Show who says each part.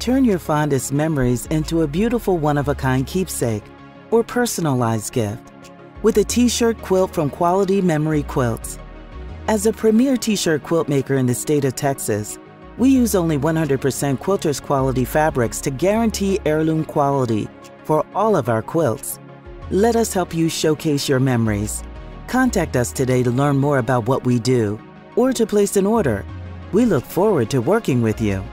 Speaker 1: Turn your fondest memories into a beautiful one-of-a-kind keepsake or personalized gift with a t-shirt quilt from Quality Memory Quilts. As a premier t-shirt quilt maker in the state of Texas, we use only 100% quilters quality fabrics to guarantee heirloom quality for all of our quilts. Let us help you showcase your memories. Contact us today to learn more about what we do or to place an order. We look forward to working with you.